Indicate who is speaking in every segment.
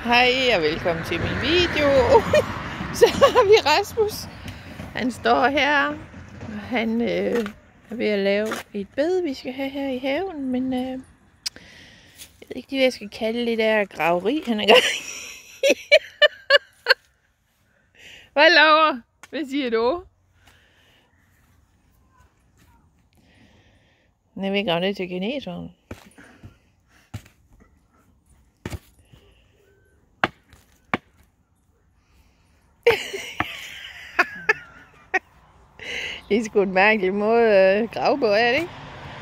Speaker 1: Hej og velkommen til min video. Så har vi Rasmus. Han står her. Han er ved at lave et bed, vi skal have her i haven. Men jeg ved ikke, hvad jeg skal kalde det der graveri, han er gang i. Hvad laver? Hvad siger du? Jeg vil grave ned til kineseren. Det er sgu en mærkelig måde at grave på, er det ikke?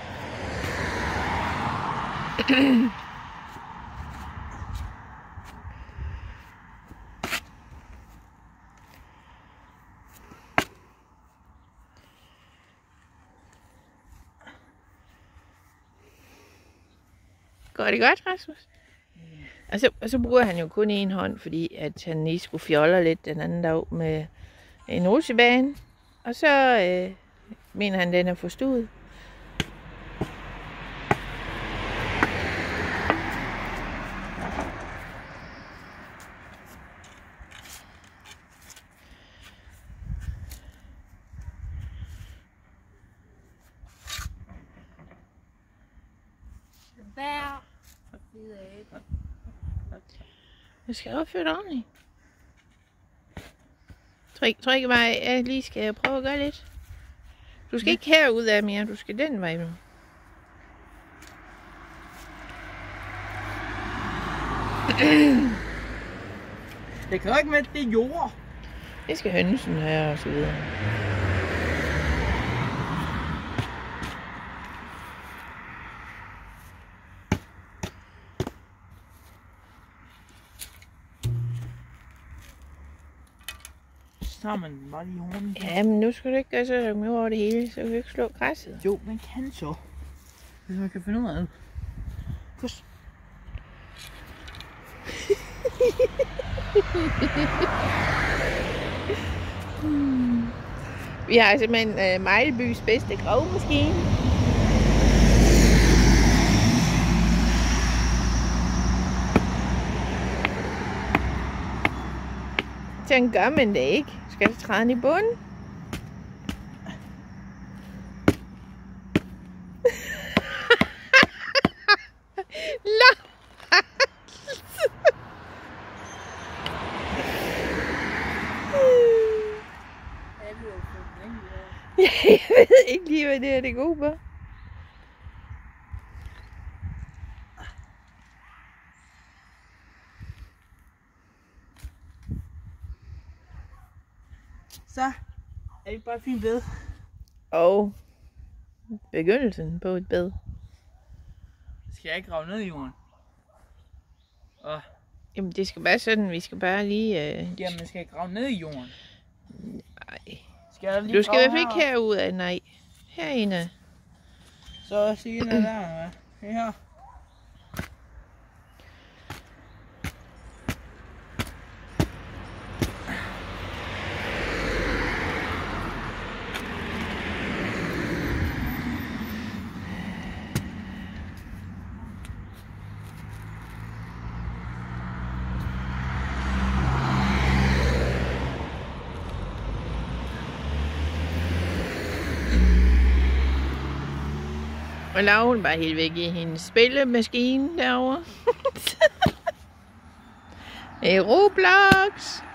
Speaker 1: Går det godt, Rasmus? Og så bruger han jo kun en hånd, fordi at han lige skulle fjolle lidt den anden dag med en rutsjebane. Og så mener han, den er forstuet. Jeg skal opføre det ordentligt. Tror ikke bare, jeg lige skal prøve at gøre lidt. Du skal ikke herud af mere, du skal den vej nu.
Speaker 2: Det kan jo ikke være, det er jord.
Speaker 1: Det skal hønsen her og så videre.
Speaker 2: Så har man bare lige hånden.
Speaker 1: Ja, men nu skal du ikke gøre så der med over det hele, så kan du ikke slå græsset.
Speaker 2: Jo, man kan så. Hvis man kan finde ud af det. Pus.
Speaker 1: Vi har simpelthen Mejlbys bedste gravemaskine. Sådan gør man det ikke. Skal du træde i bunden? Jeg ved ikke lige, hvad det er, det går på.
Speaker 2: Så er det bare et fint bed.
Speaker 1: Og begyndelsen på et bed.
Speaker 2: Skal jeg ikke grave ned i jorden?
Speaker 1: Jamen det skal bare sådan, vi skal bare lige...
Speaker 2: Jamen skal jeg grave ned i jorden?
Speaker 1: Nej.
Speaker 2: Skal jeg lige
Speaker 1: Du skal i hvert fald ikke herud af, nej. Herinde.
Speaker 2: Så siger jeg der, hvad? Her.
Speaker 1: Og laver hun bare helt væk i hendes spillemaskine derovre. Roblox.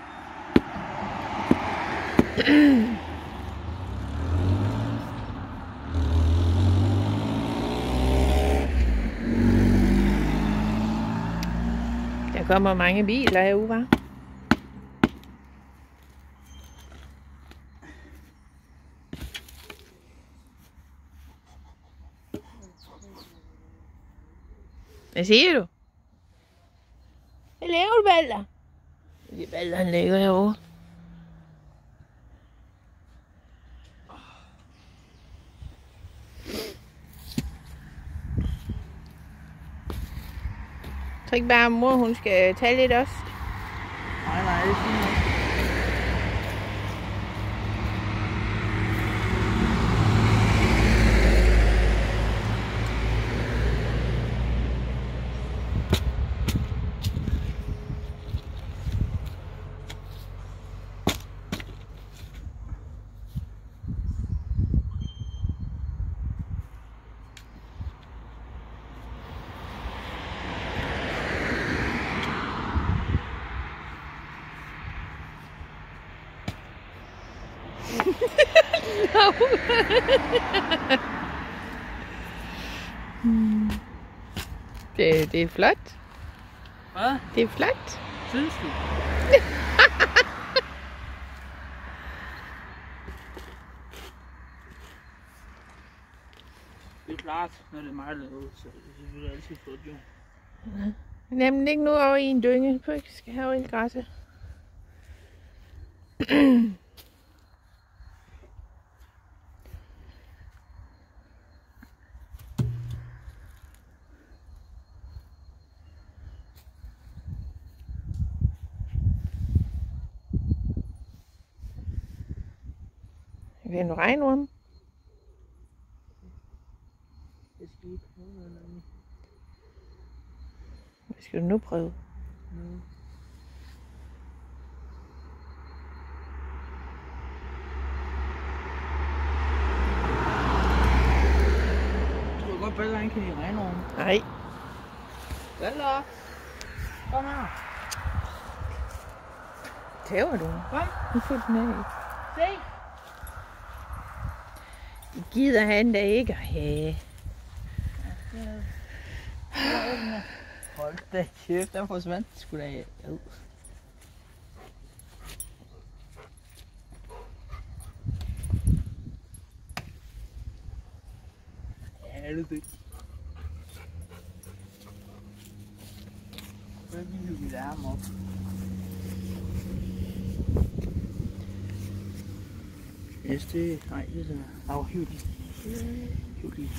Speaker 1: Der kommer mange biler herude, hva'? Hvad siger du? Hvad laver du, Balder? Det er Balder, han ligger herovre. Så ikke bare, mor hun skal tage lidt også?
Speaker 2: Nej, det er fint.
Speaker 1: Det er flot.
Speaker 2: Hvad?
Speaker 1: Det er flot.
Speaker 2: Synes du? Det er klart, når det er meget lavet, så det er selvfølgelig altid flot, jo.
Speaker 1: Jamen ikke nu over i en dynge. På ikke skal have et græsset. Vil du regnorm?
Speaker 2: Jeg skal ikke prøve noget andet.
Speaker 1: Hvad skal du nu prøve?
Speaker 2: Tror du godt, Bella han kan lide regnorm?
Speaker 1: Nej.
Speaker 2: Bella! Kom her!
Speaker 1: Tæver du?
Speaker 2: Kom!
Speaker 1: Nu får den af.
Speaker 2: Se!
Speaker 1: Det gider han da ikke at have.
Speaker 2: Hold da kæft, der forsvandt sgu da ad. Ja, det er det. Hvad vil vi lære ham op? Yes, det... Nej, det er sådan... Au, hiv lige. Hiv lige.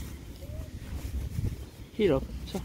Speaker 2: Helt op, så.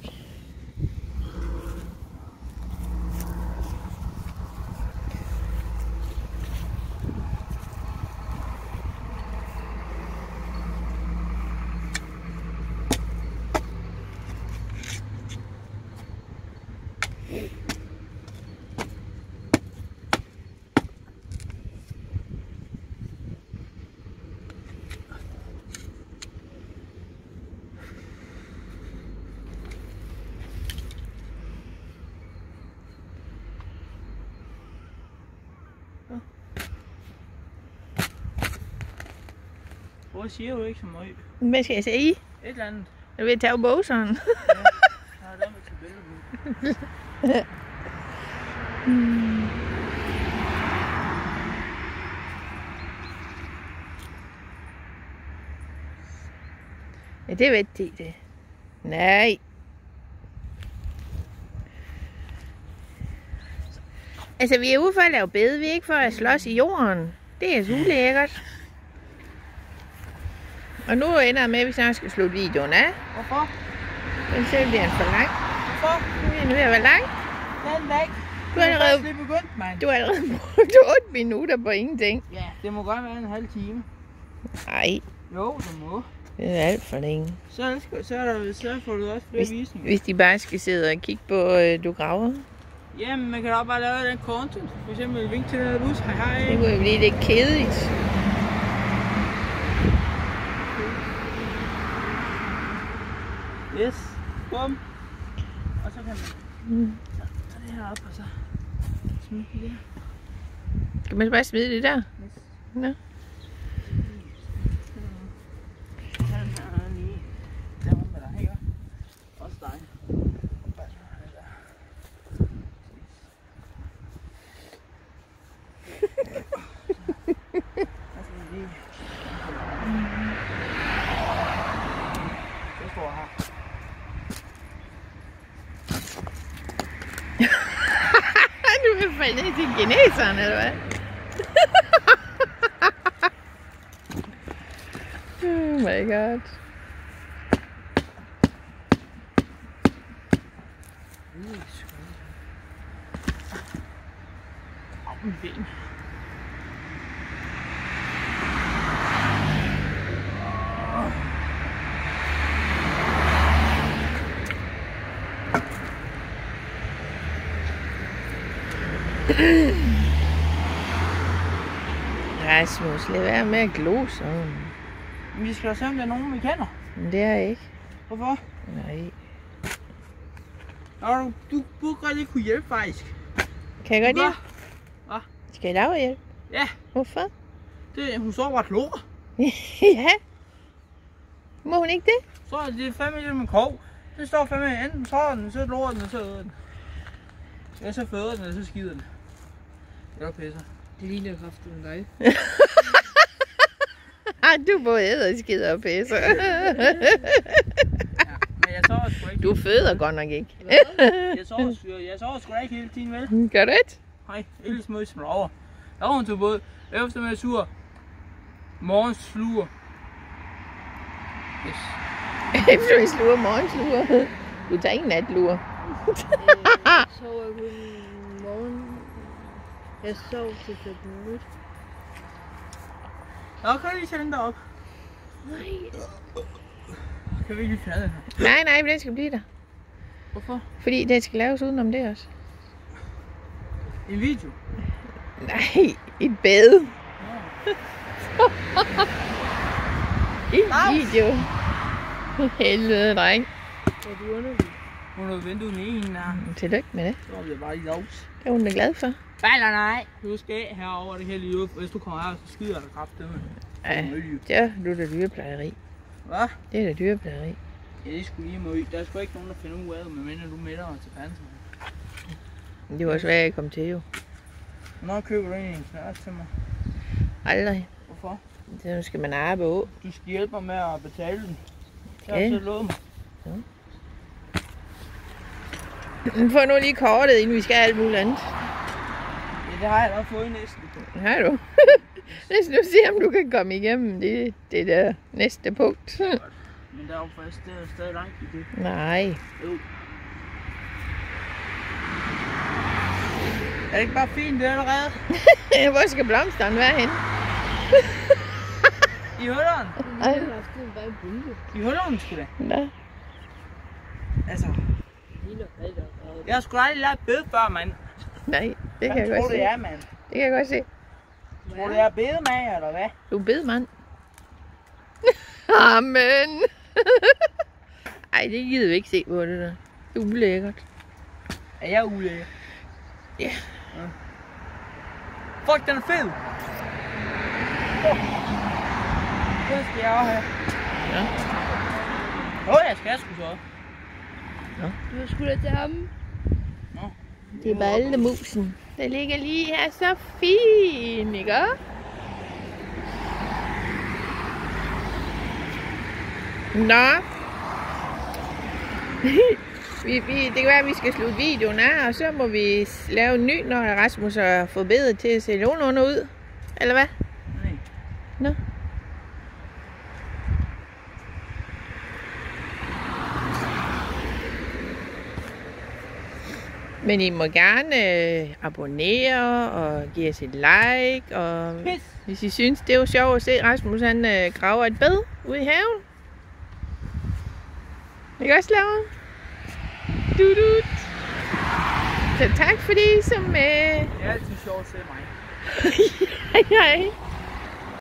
Speaker 2: Hvor siger du ikke så meget?
Speaker 1: Hvad skal jeg sige?
Speaker 2: Et eller andet.
Speaker 1: Jeg vil tage boseren.
Speaker 2: Ja, jeg har lavet med tabellerbud.
Speaker 1: Ja, det ved de det. Nej. Altså, vi er ude for at lave bede, vi er ikke for at slås i jorden. Det er så ulækkert. Og nu ender jeg med, at vi snart skal slutte videoen af.
Speaker 2: Hvorfor?
Speaker 1: Men så bliver den for lang.
Speaker 2: Hvorfor?
Speaker 1: Nu er den ved at være lang.
Speaker 2: Den væk.
Speaker 1: Du har allerede,
Speaker 2: Det er begyndt, mand.
Speaker 1: du har allerede brugt 8 minutter på ingenting.
Speaker 2: Ja, det må godt være en halv time.
Speaker 1: Nej,
Speaker 2: Jo, det må.
Speaker 1: det er alt for længe.
Speaker 2: Så får du også flere visninger.
Speaker 1: Hvis de bare skal sidde og kigge på, du graver.
Speaker 2: Jamen, man kan da bare lave den content. For eksempel vink til den her bus. Hej hej.
Speaker 1: Det kunne jo blive lidt kedeligt.
Speaker 2: Yes. Bum. Og så kan man tage det her op, og så smide det der.
Speaker 1: Skal man bare smide det der?
Speaker 2: Yes.
Speaker 1: Nå.
Speaker 2: Den her lige derovre med dig, ikke? Også dig. Det står her.
Speaker 1: Du vil falde ned til kineserne, eller hvad? Oh my god.
Speaker 2: Au, min ben.
Speaker 1: Rasmus, lad være med at glo sådan.
Speaker 2: Men vi skal jo se, om der er nogen, vi kender.
Speaker 1: Men det er jeg ikke.
Speaker 2: Hvorfor?
Speaker 1: Nej.
Speaker 2: Nå, du burde godt lige kunne hjælpe, faktisk.
Speaker 1: Kan jeg godt hjælpe?
Speaker 2: Hvad?
Speaker 1: Skal jeg lave hjælp?
Speaker 2: Ja,
Speaker 1: Hvorfor?
Speaker 2: hun så bare klor.
Speaker 1: Ja. Må hun ikke det?
Speaker 2: Så er det fandme lidt med krog. Det står fandme enten så den, så lort den, og så æder den. Ja, så føder den, og så skider den. Eller pisser.
Speaker 3: Det ligner kraftigt med dig.
Speaker 1: Du både æder, skider og pisser.
Speaker 2: Ja, men jeg sover sgu ikke.
Speaker 1: Du føder godt nok ikke.
Speaker 2: Jeg sover sgu da ikke hele tiden, vel?
Speaker 1: Gør du ikke?
Speaker 2: Nej, ellers må jeg små over. Jeg har til både eftermiddag sur. Morgens sluger. Yes.
Speaker 1: Efter vi sluger, morgensluger. Du tager ikke natluger.
Speaker 3: Jeg sover kun morgen. Jeg sover til 15 minutter.
Speaker 2: Nå, kan du lige sætte den derop?
Speaker 3: Nej.
Speaker 2: Kan vi lige fjerne den her?
Speaker 1: Nej, den skal blive der.
Speaker 2: Hvorfor?
Speaker 1: Fordi den skal laves udenom det også.
Speaker 2: En video?
Speaker 1: Nej, et bad. En video. Helvede, dreng.
Speaker 3: Er du underlig?
Speaker 2: Hun har ventet den ene her.
Speaker 1: Tillykke med det.
Speaker 2: Så bliver bare lige lovs.
Speaker 1: Det er hun da glad for.
Speaker 2: Nej. Du skal herover det hele liv. Hvis du kommer her, så skyder jeg dig kraftedeme.
Speaker 1: Ja, du er da dyreplejeri.
Speaker 2: Hvad?
Speaker 1: Det er da dyreplejeri.
Speaker 2: Ja, det skulle lige med. Der er sgu ikke nogen, der finder ud af det, medmindre du melder dig til pansen.
Speaker 1: Det var svært at komme til jo.
Speaker 2: Hvornår køber du egentlig en knært til mig?
Speaker 1: Aldrig.
Speaker 2: Hvorfor?
Speaker 1: Så skal man arbejde på.
Speaker 2: Du skal hjælpe mig med at betale den. Jeg
Speaker 1: Okay.
Speaker 2: har så lovet mig.
Speaker 1: Få nu lige kortet, inden vi skal alt muligt andet.
Speaker 2: Ja, det har jeg da fået næsten.
Speaker 1: Har du? Lad os nu se, om du kan komme igennem det der næste punkt.
Speaker 2: Men der er jo faktisk stadig langt i det.
Speaker 1: Nej.
Speaker 2: Jo. Er det ikke bare fint det allerede?
Speaker 1: Hvor skal blomsterne være henne?
Speaker 2: I hulleren?
Speaker 3: Jeg har haft en bare bunke.
Speaker 2: I hulleren sgu da.
Speaker 1: Nå.
Speaker 2: Altså,
Speaker 3: Ligner alt og
Speaker 2: jeg har sgu aldrig lært bede før, mand.
Speaker 1: Nej, det kan
Speaker 2: Hvad
Speaker 1: jeg
Speaker 2: tror
Speaker 1: godt
Speaker 2: du,
Speaker 1: se.
Speaker 2: det er, mand?
Speaker 1: Det kan jeg godt se.
Speaker 2: Tror du, det er bedemand, eller hvad?
Speaker 1: Du er bedemand. Amen. Ej, det gider vi ikke se på det der. Det er ulækkert.
Speaker 2: Er jeg ulækker?
Speaker 1: Ja.
Speaker 2: Fuck, den er fed! Det skal jeg også have.
Speaker 1: Ja.
Speaker 2: Jeg skal sgu så.
Speaker 3: Du har sgu da til ham.
Speaker 2: Nå.
Speaker 1: Det er ballemusen. Der ligger lige her så fint, ikke? Nå. Det kan være, at vi skal slutte videoen af, og så må vi lave en ny, når Rasmus har fået bedre til at se nogenlunde ud. Eller hvad?
Speaker 2: Nej.
Speaker 1: Nå. Men I må gerne abonnere og give os et like, og hvis I synes, det er jo sjovt at se Rasmus, han graver et bed ude i haven. Ikke også, Laura? Dudut. Så tak fordi I så med.
Speaker 2: Det er altid sjovt at se mig.
Speaker 1: Hej hej.